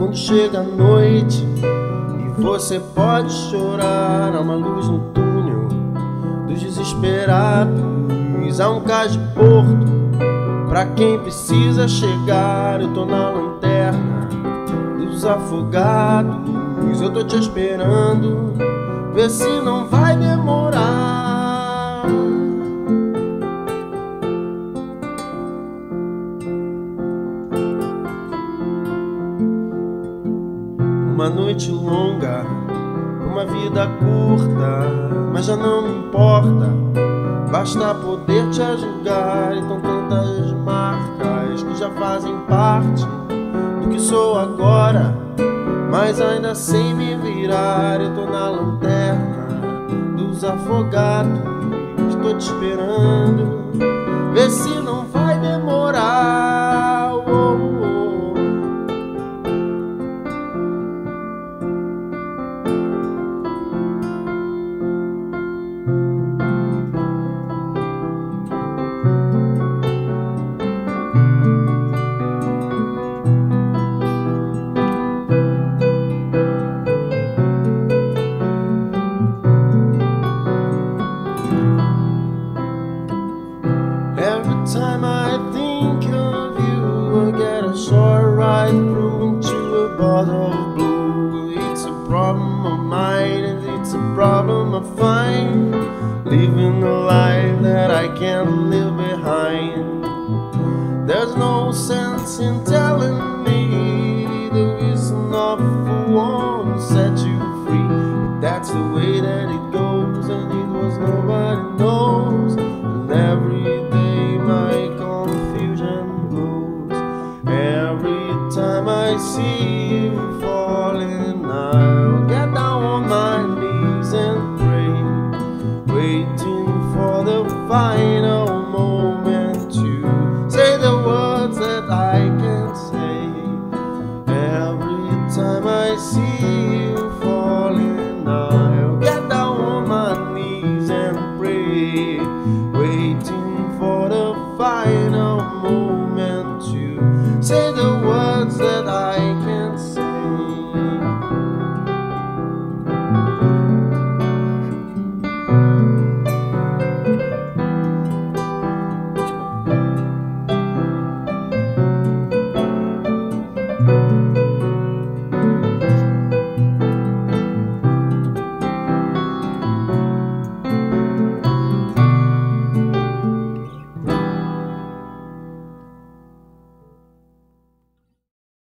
Quando chega a noite e você pode chorar, há uma luz no túnel dos desesperados, há um cais de porto pra quem precisa chegar. Eu tô na lanterna dos afogados, eu tô te esperando, vê se não vai demorar. Uma noite longa, uma vida curta, mas já não me importa, basta poder te ajudar. Então tantas marcas que já fazem parte do que sou agora, mas ainda sem me virar. Eu tô na lanterna dos afogados, estou te esperando, vê se não vai demorar. Oh, oh, oh. Every time I think of you, I get a short ride through into a bottle of blue. It's a problem of mine, and it's a problem of mine, living a life that I can't live behind. There's no sense in telling me the reason of who won't set you free, but that's the way that it goes, and it was nobody knows.